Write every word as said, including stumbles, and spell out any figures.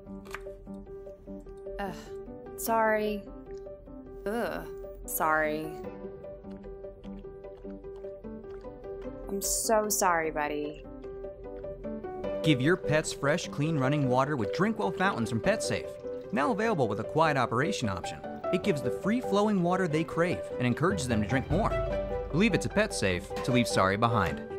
Ugh. Sorry. Ugh. Sorry. I'm so sorry, buddy. Give your pets fresh, clean running water with Drinkwell fountains from PetSafe. Now available with a quiet operation option. It gives the free-flowing water they crave and encourages them to drink more. Leave it to PetSafe to leave sorry behind.